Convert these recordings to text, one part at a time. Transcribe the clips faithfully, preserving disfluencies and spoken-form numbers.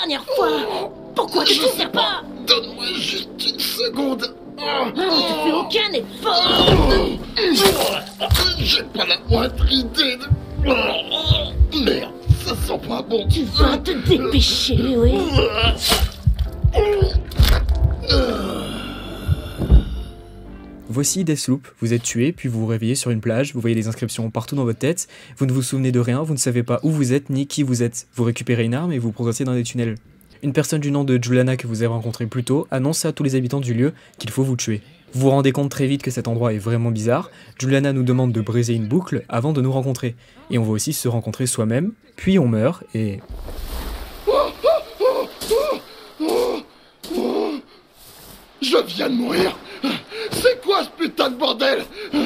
dernière fois. Pourquoi tu ne sais pas? Donne-moi juste une seconde. Oh, tu fais aucun effort. J'ai pas la moindre idée de... Merde, ça sent pas bon. Tu vas te dépêcher, oui. Voici Deathloop, vous êtes tué, puis vous vous réveillez sur une plage, vous voyez des inscriptions partout dans votre tête, vous ne vous souvenez de rien, vous ne savez pas où vous êtes ni qui vous êtes. Vous récupérez une arme et vous progressez dans des tunnels. Une personne du nom de Juliana que vous avez rencontré plus tôt annonce à tous les habitants du lieu qu'il faut vous tuer. Vous vous rendez compte très vite que cet endroit est vraiment bizarre, Juliana nous demande de briser une boucle avant de nous rencontrer. Et on va aussi se rencontrer soi-même, puis on meurt et... Je viens de mourir. C'est quoi ce putain de bordel?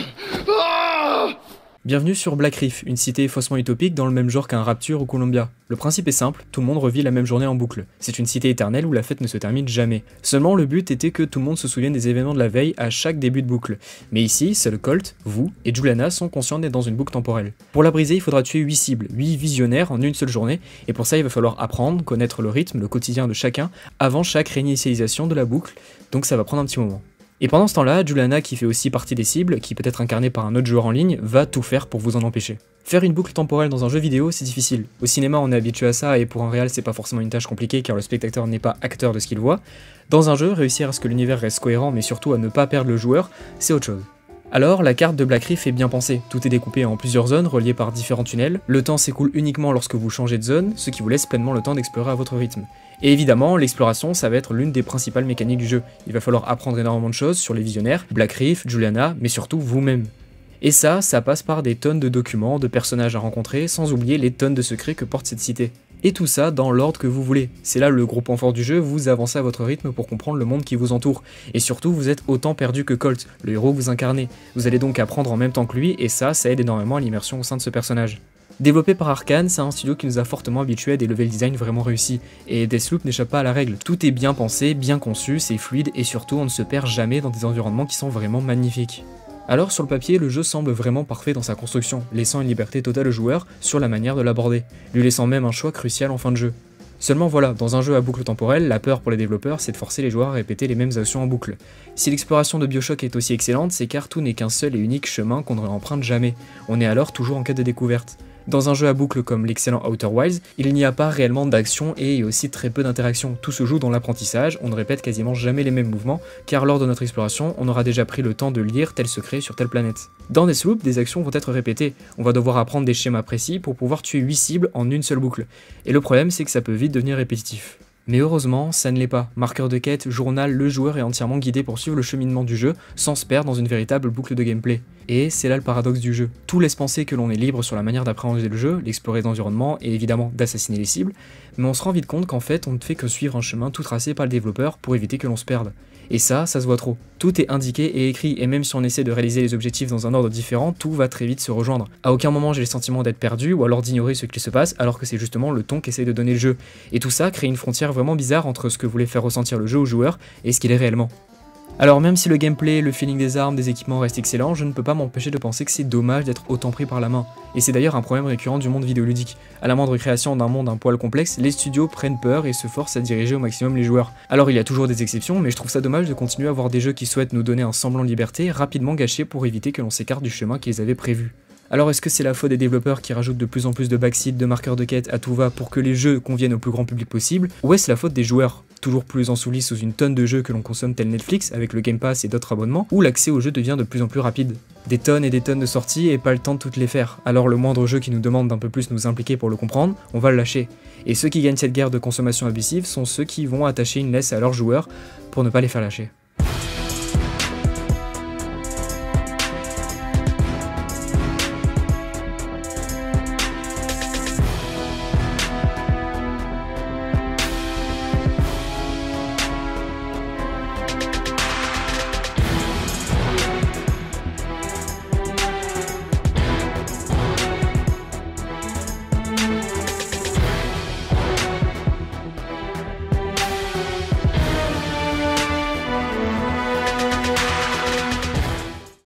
Ah! Bienvenue sur Black Reef, une cité faussement utopique dans le même genre qu'un Rapture ou Columbia. Le principe est simple, tout le monde revit la même journée en boucle. C'est une cité éternelle où la fête ne se termine jamais. Seulement le but était que tout le monde se souvienne des événements de la veille à chaque début de boucle. Mais ici, seul Colt, vous et Juliana sont conscients d'être dans une boucle temporelle. Pour la briser, il faudra tuer huit cibles, huit visionnaires en une seule journée, et pour ça il va falloir apprendre, connaître le rythme, le quotidien de chacun, avant chaque réinitialisation de la boucle, donc ça va prendre un petit moment. Et pendant ce temps-là, Juliana, qui fait aussi partie des cibles, qui peut être incarnée par un autre joueur en ligne, va tout faire pour vous en empêcher. Faire une boucle temporelle dans un jeu vidéo, c'est difficile. Au cinéma, on est habitué à ça, et pour un réal, c'est pas forcément une tâche compliquée, car le spectateur n'est pas acteur de ce qu'il voit. Dans un jeu, réussir à ce que l'univers reste cohérent, mais surtout à ne pas perdre le joueur, c'est autre chose. Alors, la carte de Black Reef est bien pensée, tout est découpé en plusieurs zones reliées par différents tunnels, le temps s'écoule uniquement lorsque vous changez de zone, ce qui vous laisse pleinement le temps d'explorer à votre rythme. Et évidemment, l'exploration, ça va être l'une des principales mécaniques du jeu. Il va falloir apprendre énormément de choses sur les visionnaires, Black Reef, Juliana, mais surtout vous-même. Et ça, ça passe par des tonnes de documents, de personnages à rencontrer, sans oublier les tonnes de secrets que porte cette cité. Et tout ça dans l'ordre que vous voulez. C'est là le gros point fort du jeu, vous avancez à votre rythme pour comprendre le monde qui vous entoure. Et surtout, vous êtes autant perdu que Colt, le héros que vous incarnez. Vous allez donc apprendre en même temps que lui, et ça, ça aide énormément à l'immersion au sein de ce personnage. Développé par Arkane, c'est un studio qui nous a fortement habitués à des level design vraiment réussis, et Deathloop n'échappe pas à la règle. Tout est bien pensé, bien conçu, c'est fluide, et surtout on ne se perd jamais dans des environnements qui sont vraiment magnifiques. Alors sur le papier, le jeu semble vraiment parfait dans sa construction, laissant une liberté totale au joueur sur la manière de l'aborder, lui laissant même un choix crucial en fin de jeu. Seulement voilà, dans un jeu à boucle temporelle, la peur pour les développeurs c'est de forcer les joueurs à répéter les mêmes actions en boucle. Si l'exploration de BioShock est aussi excellente, c'est car tout n'est qu'un seul et unique chemin qu'on ne réemprunte jamais, on est alors toujours en quête de découverte. Dans un jeu à boucle comme l'excellent Outer Wilds, il n'y a pas réellement d'action et aussi très peu d'interaction. Tout se joue dans l'apprentissage, on ne répète quasiment jamais les mêmes mouvements, car lors de notre exploration, on aura déjà pris le temps de lire tel secret sur telle planète. Dans Deathloop, des actions vont être répétées, on va devoir apprendre des schémas précis pour pouvoir tuer huit cibles en une seule boucle. Et le problème c'est que ça peut vite devenir répétitif. Mais heureusement, ça ne l'est pas. Marqueur de quête, journal, le joueur est entièrement guidé pour suivre le cheminement du jeu sans se perdre dans une véritable boucle de gameplay. Et c'est là le paradoxe du jeu. Tout laisse penser que l'on est libre sur la manière d'appréhender le jeu, d'explorer l'environnement et évidemment d'assassiner les cibles, mais on se rend vite compte qu'en fait on ne fait que suivre un chemin tout tracé par le développeur pour éviter que l'on se perde. Et ça, ça se voit trop. Tout est indiqué et écrit, et même si on essaie de réaliser les objectifs dans un ordre différent, tout va très vite se rejoindre. À aucun moment j'ai le sentiment d'être perdu, ou alors d'ignorer ce qui se passe, alors que c'est justement le ton qu'essaie de donner le jeu. Et tout ça crée une frontière vraiment bizarre entre ce que voulait faire ressentir le jeu au joueur et ce qu'il est réellement. Alors même si le gameplay, le feeling des armes, des équipements reste excellent, je ne peux pas m'empêcher de penser que c'est dommage d'être autant pris par la main. Et c'est d'ailleurs un problème récurrent du monde vidéoludique. À la moindre création d'un monde un poil complexe, les studios prennent peur et se forcent à diriger au maximum les joueurs. Alors il y a toujours des exceptions, mais je trouve ça dommage de continuer à avoir des jeux qui souhaitent nous donner un semblant de liberté rapidement gâchés pour éviter que l'on s'écarte du chemin qu'ils avaient prévu. Alors est-ce que c'est la faute des développeurs qui rajoutent de plus en plus de backseat, de marqueurs de quête à tout va pour que les jeux conviennent au plus grand public possible, ou est-ce la faute des joueurs, toujours plus ensevelis sous une tonne de jeux que l'on consomme tel Netflix avec le Game Pass et d'autres abonnements, où l'accès aux jeux devient de plus en plus rapide? Des tonnes et des tonnes de sorties et pas le temps de toutes les faire, alors le moindre jeu qui nous demande d'un peu plus nous impliquer pour le comprendre, on va le lâcher. Et ceux qui gagnent cette guerre de consommation abusive sont ceux qui vont attacher une laisse à leurs joueurs pour ne pas les faire lâcher.